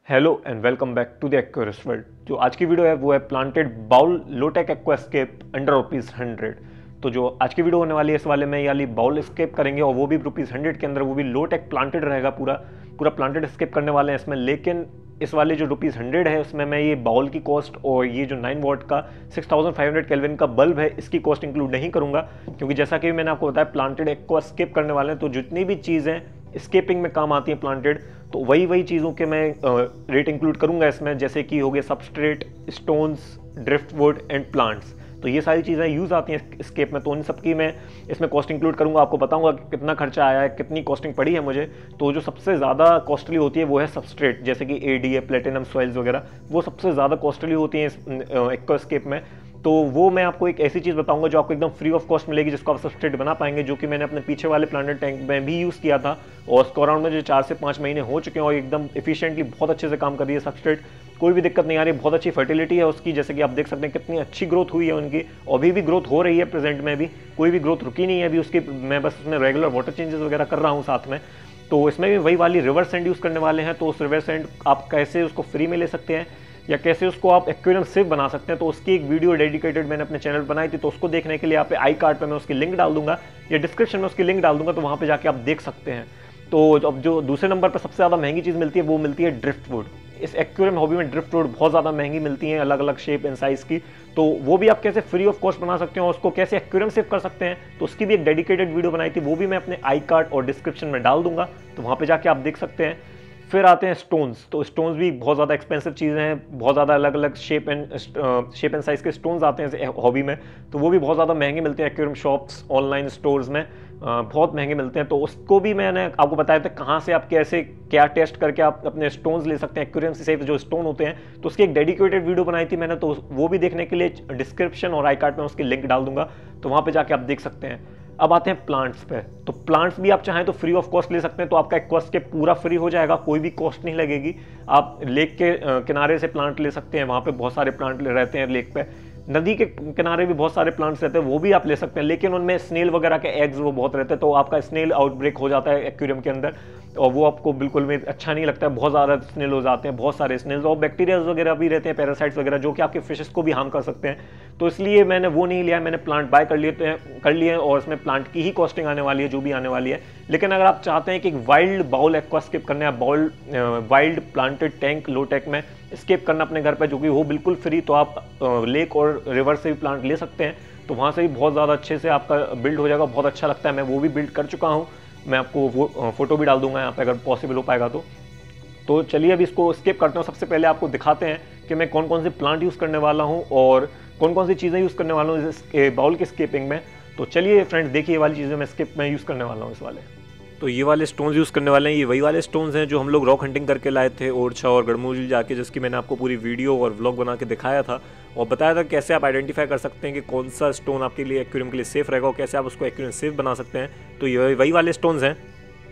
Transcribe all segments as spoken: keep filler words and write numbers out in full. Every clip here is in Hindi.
Hello and welcome back to the aquarius world. जो आज की वीडियो है वो है planted bowl low tech aquascape under rupees hundred. तो जो आज की वीडियो होने वाली है इस वाले में ये वाली बाउल स्केप करेंगे और वो भी रुपीज़ हंड्रेड के अंदर, वो भी लोटेक प्लांटेड रहेगा, पूरा पूरा प्लांटेड स्केप करने वाले हैं इसमें। लेकिन इस वाले जो रुपीज़ हंड्रेड है उसमें मैं ये बाउल की कॉस्ट और ये जो नाइन वॉट का six thousand five hundred kelvin का बल्ब है इसकी कॉस्ट इंक्लूड नहीं करूँगा, क्योंकि जैसा कि मैंने आपको बताया प्लांटेड एक्वास्केप करने वाले हैं तो जितनी भी चीज़ें स्केपिंग में काम आती हैं प्लांटेड, तो वही वही चीज़ों के मैं रेट इंक्लूड करूंगा इसमें, जैसे कि हो गए substrate, stones, driftwood and plants. तो ये सारी चीज़ें यूज़ आती हैं स्केप में, तो उन सब की मैं इसमें कॉस्ट इंक्लूड करूंगा। आपको बताऊंगा कि कितना खर्चा आया है, कितनी कॉस्टिंग पड़ी है मुझे। तो जो सबसे ज़्यादा कॉस्टली होती है वो है सबस्ट्रेट, जैसे कि A D A, platinum soils वगैरह, वो सबसे ज़्यादा कॉस्टली होती हैं एक्वास्केप में। तो वो मैं आपको एक ऐसी चीज़ बताऊंगा जो आपको एकदम फ्री ऑफ कॉस्ट मिलेगी, जिसको आप सबस्ट्रेट बना पाएंगे, जो कि मैंने अपने पीछे वाले प्लांटेड टैंक में भी यूज़ किया था और उसको अराउंड में जो चार से पाँच महीने हो चुके हैं और एकदम इफिशिएंटली बहुत अच्छे से काम कर रही है सबस्ट्रेट। कोई भी दिक्कत नहीं आ रही, बहुत अच्छी फर्टिलिटी है उसकी, जैसे कि आप देख सकते हैं कितनी अच्छी ग्रोथ हुई है उनकी, अभी भी ग्रोथ हो रही है प्रेजेंट में भी, कोई भी ग्रोथ रुकी नहीं है अभी उसकी। मैं बस उसमें रेगुलर वाटर चेंजेस वगैरह कर रहा हूँ साथ में। तो इसमें भी वही वाली रिवर्स एंड यूज़ करने वाले हैं। तो उस रिवर्स एंड आप कैसे उसको फ्री में ले सकते हैं या कैसे उसको आप एक्वेरियम सेफ बना सकते हैं, तो उसकी एक वीडियो डेडिकेटेड मैंने अपने चैनल बनाई थी। तो उसको देखने के लिए यहाँ पे आई कार्ड पे मैं उसकी लिंक डाल दूंगा या डिस्क्रिप्शन में उसकी लिंक डाल दूंगा, तो वहाँ पे जाके आप देख सकते हैं। तो अब जो दूसरे नंबर पर सबसे ज़्यादा महंगी चीज़ मिलती है वो मिलती है ड्रिफ्टवुड। इस एक्वेरियम हॉबी में ड्रिफ्टवुड बहुत ज़्यादा महंगी मिलती हैं, अलग अलग शेप एंड साइज़ की। तो वो भी आप कैसे फ्री ऑफ कॉस्ट बना सकते हैं और उसको कैसे एक्वेरियम सेव कर सकते हैं, तो उसकी भी एक डेडिकेटेड वीडियो बनाई थी, वो भी मैं अपने आई कार्ड और डिस्क्रिप्शन में डाल दूंगा, तो वहाँ पर जाके आप देख सकते हैं। फिर आते हैं स्टोन्स। तो स्टोन्स भी बहुत ज़्यादा एक्सपेंसिव चीज़ें हैं, बहुत ज़्यादा अलग अलग shape and shape and size के स्टोन्स आते हैं हॉबी में, तो वो भी बहुत ज़्यादा महंगे मिलते हैं एक्वेरियम शॉप्स, ऑनलाइन स्टोर्स में बहुत महंगे मिलते हैं। तो उसको भी मैंने आपको बताया था कहाँ से आप कैसे क्या टेस्ट करके आप अपने स्टोन्स ले सकते हैं, एक्वेरियम से सेफ जो स्टोन होते हैं, तो उसकी एक डेडिकेटेड वीडियो बनाई थी मैंने, तो वो भी देखने के लिए डिस्क्रिप्शन और आई कार्ड में उसकी लिंक डाल दूंगा, तो वहाँ पर जाके आप देख सकते हैं। अब आते हैं प्लांट्स पे। तो प्लांट्स भी आप चाहें तो फ्री ऑफ कॉस्ट ले सकते हैं, तो आपका एक्वास्केप पूरा फ्री हो जाएगा, कोई भी कॉस्ट नहीं लगेगी। आप लेक के किनारे से प्लांट ले सकते हैं, वहाँ पे बहुत सारे प्लांट रहते हैं लेक पे। नदी के किनारे भी बहुत सारे प्लांट्स रहते हैं, वो भी आप ले सकते हैं, लेकिन उनमें स्नेल वगैरह के एग्स वो बहुत रहते हैं, तो आपका स्नेल आउटब्रेक हो जाता है एक्वेरियम के अंदर और वो आपको बिल्कुल भी अच्छा नहीं लगता है। बहुत ज़्यादा स्नेल हो जाते हैं, बहुत सारे स्नेल्स, और बैक्टीरियाज वगैरह भी रहते हैं, पैरासाइट्स वगैरह, जो कि आपके फिशेस को भी हार्म कर सकते हैं। तो इसलिए मैंने वो नहीं लिया, मैंने प्लांट बाय कर लिए कर लिए और इसमें प्लांट की ही कॉस्टिंग आने वाली है जो भी आने वाली है। लेकिन अगर आप चाहते हैं कि एक वाइल्ड बाउल एक्वास्केप करना है, bowl wild planted tank low tech में स्केप करना अपने घर पर, जो कि हो बिल्कुल फ्री, तो आप लेक और रिवर से भी प्लांट ले सकते हैं, तो वहाँ से भी बहुत ज़्यादा अच्छे से आपका बिल्ड हो जाएगा, बहुत अच्छा लगता है। मैं वो भी बिल्ड कर चुका हूँ, मैं आपको वो फोटो भी डाल दूंगा यहाँ पे अगर पॉसिबल हो पाएगा तो। तो चलिए अभी इसको स्केप करते हैं। सबसे पहले आपको दिखाते हैं कि मैं कौन कौन से प्लांट यूज़ करने वाला हूँ और कौन कौन सी चीज़ें यूज़ करने वाला हूँ इस बाउल के स्केपिंग में। तो चलिए फ्रेंड्स देखिए, ये वाली चीज़ें मैं स्केप में यूज़ करने वाला हूँ इस वाले। तो ये वाले स्टोन्स यूज़ करने वाले हैं, ये वही वाले स्टोन्स हैं जो हम लोग रॉक हंटिंग करके लाए थे ओरछा और गढ़मुल जाके, जिसकी मैंने आपको पूरी वीडियो और व्लॉग बना के दिखाया था और बताया था कैसे आप आइडेंटिफाई कर सकते हैं कि कौन सा स्टोन आपके लिए एक्वेरियम के लिए सेफ रहेगा और कैसे आप उसको एक्वेरियम सेफ बना सकते हैं। तो ये वही वाले स्टोन्स हैं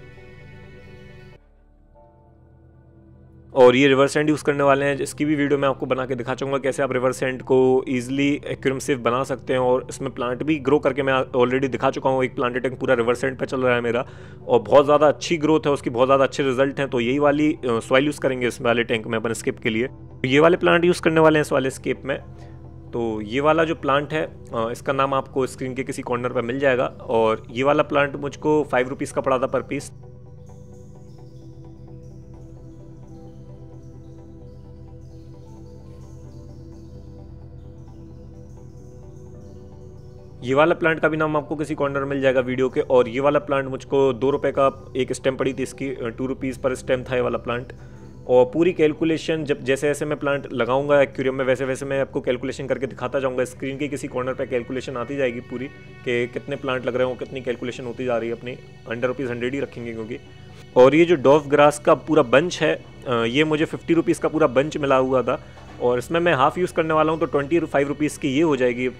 और ये रिवर्स एंड यूज़ करने वाले हैं, जिसकी भी वीडियो मैं आपको बना के दिखा चाहूँगा कैसे आप रिवर्स एंड को ईजिली एक्वेरियम सेफ बना सकते हैं। और इसमें प्लांट भी ग्रो करके मैं ऑलरेडी दिखा चुका हूँ, एक प्लांटेड टैंक पूरा रिवर्स एंड पे चल रहा है मेरा और बहुत ज़्यादा अच्छी ग्रोथ है उसकी, बहुत ज़्यादा अच्छे रिजल्ट हैं। तो यही वाली सॉइल यूज़ करेंगे इस वाले टैंक में अपन स्केप के लिए। ये वाले प्लांट यूज़ करने वाले हैं इस वाले स्केप में। तो ये वाला जो प्लांट है इसका नाम आपको स्क्रीन के किसी कॉर्नर पर मिल जाएगा और ये वाला प्लांट मुझको फाइव रुपीज़ का पड़ा था पर पीस। ये वाला प्लांट का भी नाम आपको किसी कॉर्नर मिल जाएगा वीडियो के। और ये वाला प्लांट मुझको दो रुपए का एक स्टेम पड़ी थी इसकी, टू रुपीज़ पर स्टेम था ये वाला प्लांट। और पूरी कैलकुलेशन जब जैसे जैसे मैं प्लांट लगाऊंगा एक्वेरियम में वैसे वैसे मैं आपको कैलकुलेशन करके दिखाता जाऊंगा। स्क्रीन के किसी कॉर्नर पे कैलकुलेशन आती जाएगी पूरी कि कितने प्लांट लग रहे हो, कितनी कैलकुलेशन होती जा रही है अपनी। अंडर रुपीज़ हंड्रेड ही रखेंगे क्योंकि। और ये जो डॉव ग्रास का पूरा बंच है ये मुझे फिफ्टी रुपीज़ का पूरा बंच मिला हुआ था और इसमें मैं हाफ़ यूज़ करने वाला हूँ, तो ट्वेंटी फाइव रुपीज़ की ये हो जाएगी।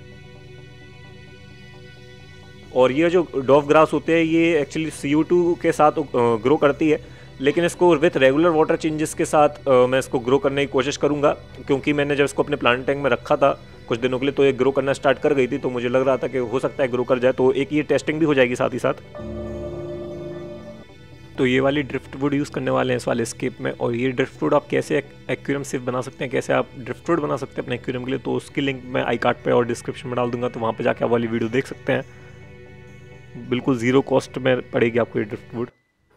और ये जो डॉव ग्रास होते हैं ये एक्चुअली सी ओ टू के साथ ग्रो करती है, लेकिन इसको विथ रेगुलर वाटर चेंजेस के साथ आ, मैं इसको ग्रो करने की कोशिश करूँगा, क्योंकि मैंने जब इसको अपने प्लांट टैंक में रखा था कुछ दिनों के लिए तो ये ग्रो करना स्टार्ट कर गई थी, तो मुझे लग रहा था कि हो सकता है ग्रो कर जाए, तो एक ये टेस्टिंग भी हो जाएगी साथ ही साथ। तो ये वाली ड्रिफ्ट वुड यूज़ करने वाले हैं इस वाले स्केप में। और ये ड्रिफ्ट वुड आप कैसे एक्वेरियम सेफ बना सकते हैं, कैसे आप ड्रिफ्ट वुड बना सकते हैं अपने एक्वेरियम के लिए, तो उसकी लिंक मैं आई कार्ड पे और डिस्क्रिप्शन में डाल दूंगा, तो वहाँ पे जाके आप वाली वीडियो देख सकते हैं। बिल्कुल ज़ीरो कॉस्ट में पड़ेगी आपको ये ड्रिफ्ट वुड।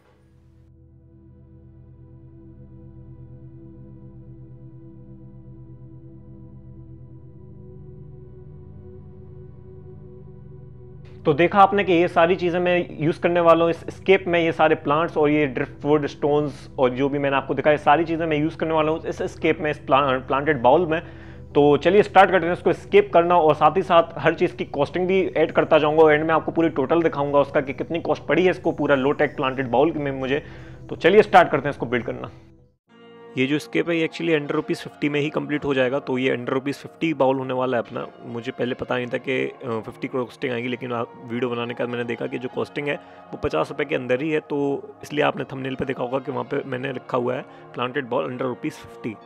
तो देखा आपने कि ये सारी चीज़ें मैं यूज़ करने वाला हूँ इस स्केप में, ये सारे प्लांट्स और ये ड्रिफ्टवुड स्टोन्स और जो भी मैंने आपको दिखाया, ये सारी चीज़ें मैं यूज़ करने वाला हूँ इस स्केप में, इस प्लांटेड बाउल में। तो चलिए स्टार्ट करते हैं इसको स्केप करना, और साथ ही साथ हर चीज़ की कॉस्टिंग भी ऐड करता जाऊँगा, और एंड में आपको पूरी टोटल दिखाऊंगा उसका कि कितनी कॉस्ट पड़ी है इसको पूरा लो टेक प्लांटेड बाउल में मुझे। तो चलिए स्टार्ट करते हैं इसको बिल्ड करना। ये जो स्केप है ये एक्चुअली अंडर रुपीज़ फिफ्टी में ही कंप्लीट हो जाएगा। तो ये अंडर रुपीज़ फिफ्टी बाउल होने वाला है अपना। मुझे पहले पता नहीं था कि फिफ्टी कॉस्टिंग आएगी, लेकिन वीडियो बनाने के बाद मैंने देखा कि जो कॉस्टिंग है वो पचास रुपये के अंदर ही है। तो इसलिए आपने थंबनेल पे देखा होगा कि वहाँ पे मैंने लिखा हुआ है planted bowl under rupees fifty.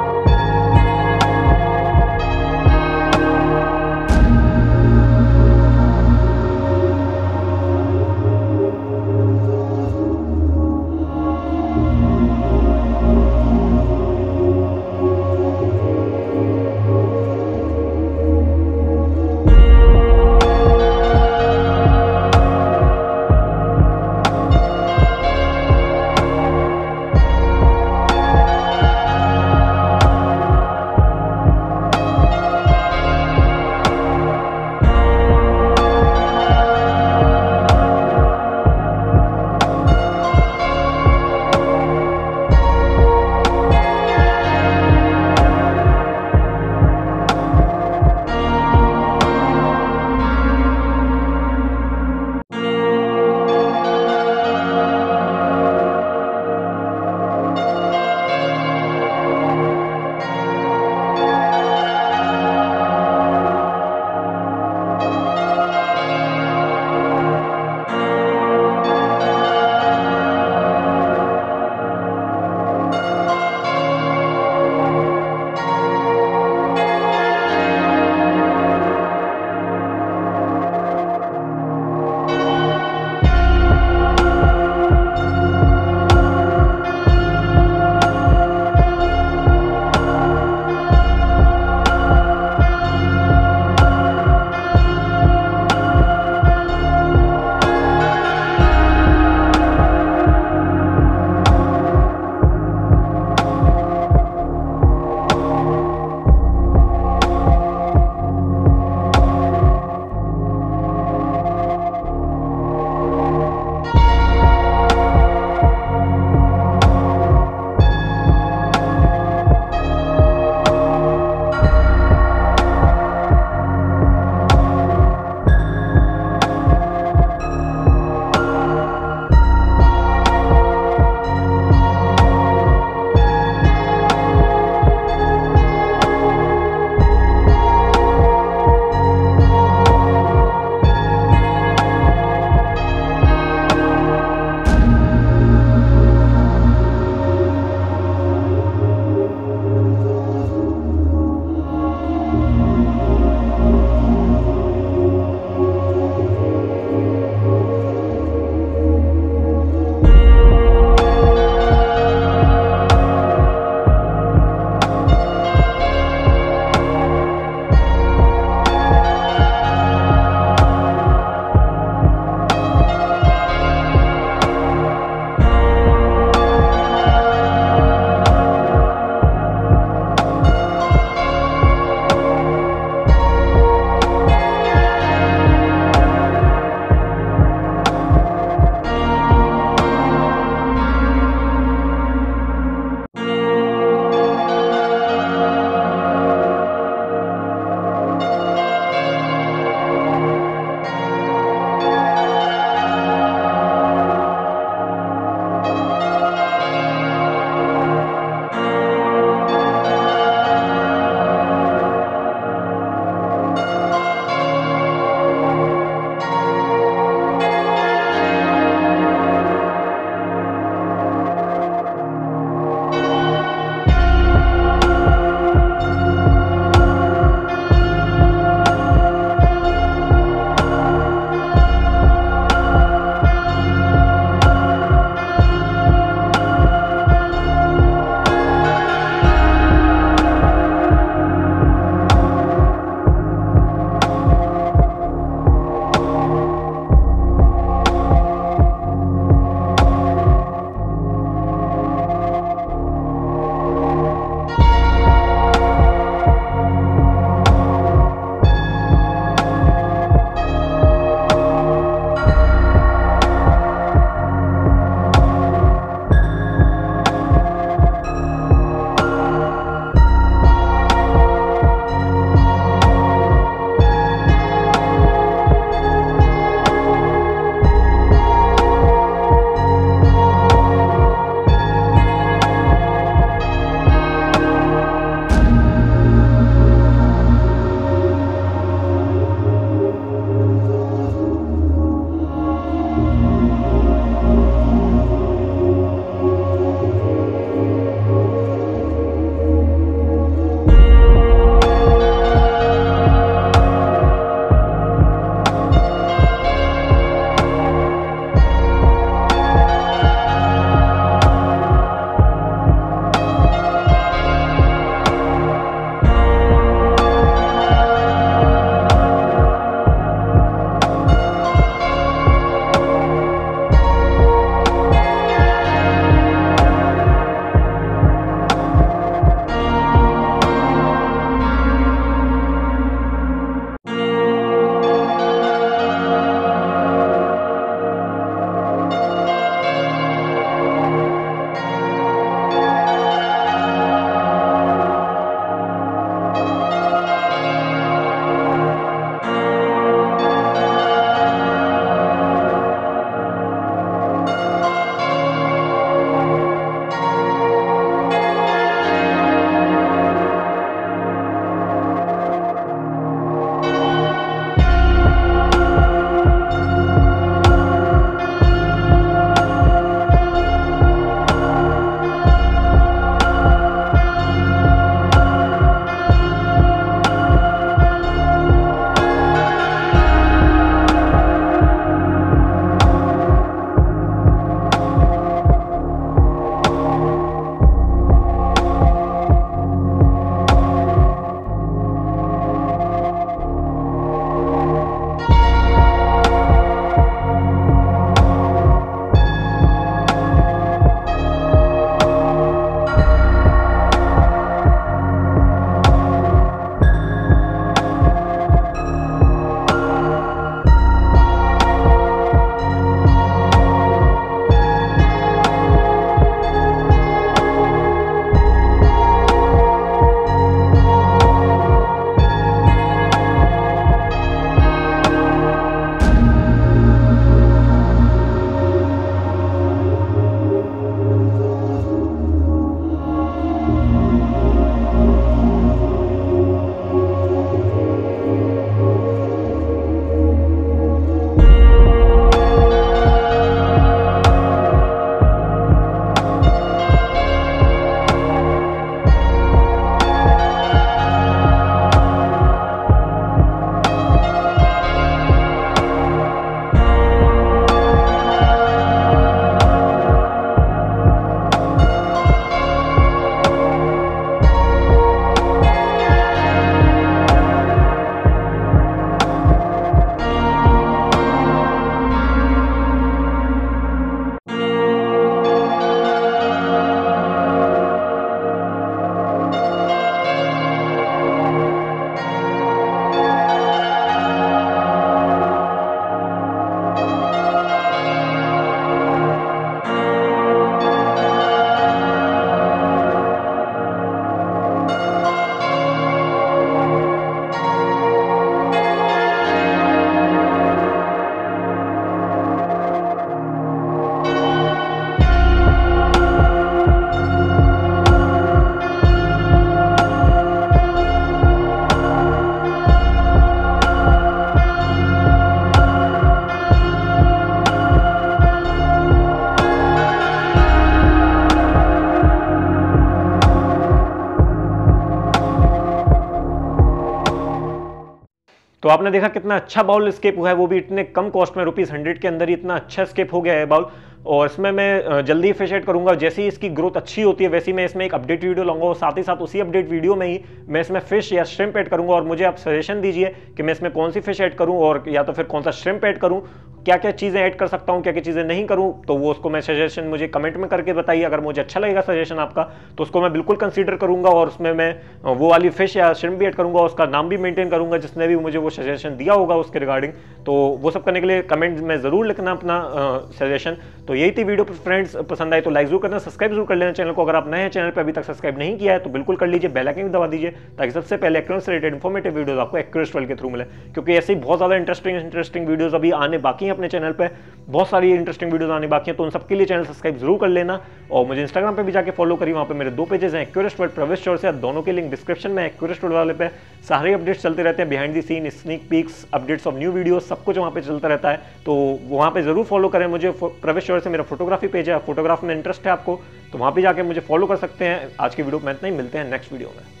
तो आपने देखा कितना अच्छा बाउल स्केप हुआ है, वो भी इतने कम कॉस्ट में, रुपीज़ हंड्रेड के अंदर ही इतना अच्छा स्केप हो गया है बाउल। और इसमें मैं जल्दी ही फिश ऐड करूंगा, जैसे ही इसकी ग्रोथ अच्छी होती है वैसे ही मैं इसमें एक अपडेट वीडियो लाऊंगा और साथ ही साथ उसी अपडेट वीडियो में ही मैं इसमें फिश या श्रिम्प ऐड करूंगा। और मुझे आप सजेशन दीजिए कि मैं इसमें कौन सी फिश ऐड करूं और या तो फिर कौन सा श्रिम्प ऐड करूं, क्या क्या चीज़ें ऐड कर सकता हूं, क्या क्या चीज़ें नहीं करूं। तो वो उसको मैं सजेशन मुझे कमेंट में करके बताइए। अगर मुझे अच्छा लगेगा सजेशन आपका तो उसको मैं बिल्कुल कंसीडर करूंगा और उसमें मैं वो वाली फिश या श्रिम्प भी ऐड करूंगा, उसका नाम भी मेंटेन करूंगा जिसने भी मुझे वो सजेशन दिया होगा उसके रिगार्डिंग। तो वो सब करने के लिए कमेंट में जरूर लिखना अपना सजेशन। तो यही थी वीडियो फ्रेंड्स, पसंद आए तो लाइक जरूर करना, सब्सक्राइब जरूर कर लेना चैनल को। अगर आप नए हैं चैनल पर अभी तक सब्सक्राइब नहीं किया है तो बिल्कुल कर लीजिए, बेल आइकन भी दबा दीजिए ताकि सबसे पहले एक्वेरियम से रिलेटेड इन्फॉर्मेटिव वीडियोस आपको एक्वेरियम वर्ल्ड के थ्रू मिले, क्योंकि ऐसे ही बहुत ज्यादा इंटरेस्टिंग इंटरेस्टिंग वीडियोस अभी आने बाकी हैं अपने चैनल पे, बहुत सारी इंटरेस्टिंग वीडियोस आने बाकी हैं। तो उन सबके लिए चैनल सब्सक्राइब जरूर कर लेना और मुझे इंस्टाग्राम पे भी जाके फॉलो करिए, वहां पे मेरे दो पेजेस हैं, एक्वेरियम वर्ल्ड, प्रवेश चौर से, दोनों के लिंक डिस्क्रिप्शन में। एक्वेरियम वर्ल्ड वाले पे सारे अपडेट्स चलते रहते हैं, behind the scene, sneak peeks, updates of new videos, सब कुछ वहां पे चलता रहता है। तो वहां पे जरूर फॉलो करें मुझे। प्रवेश चौर से मेरा फोटोग्राफी पेज है, फोटोग्राफ में इंटरेस्ट है आपको तो वहां पे जाके मुझे फॉलो कर सकते हैं। आज की वीडियो में इतना ही, मिलते हैं नेक्स्ट वीडियो में।